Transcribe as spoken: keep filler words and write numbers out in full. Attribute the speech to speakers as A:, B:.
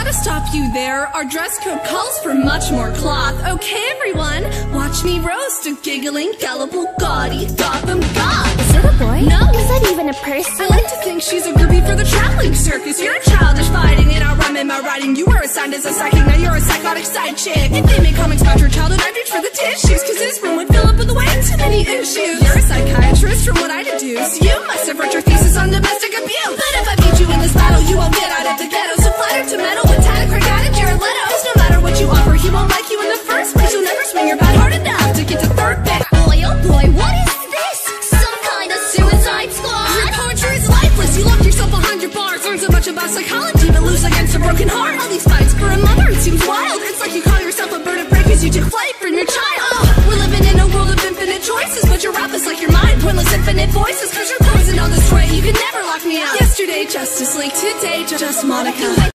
A: gotta stop you there. Our dress code calls for much more cloth. Okay, everyone, watch me roast a giggling, gullible, gaudy Gotham goth.
B: Is it a boy?
A: No.
B: Is that even a person?
A: I like to think she's a groupie for the traveling circus. You're childish fighting, and I'll rhyme in my writing. You were assigned as a psychic, now you're a psychotic side chick. If they make comics about your childhood, I'd reach for the tissues, cause this room would fill up with way too many issues. You're a psychiatrist from what I deduce. You must have wrote your thesis on domestic abuse. But if I beat you in this battle, you won't get out of the ghetto. So flatter to metal with tactic, crack at it, Jared Leto. 'Cause no matter what you offer, he won't like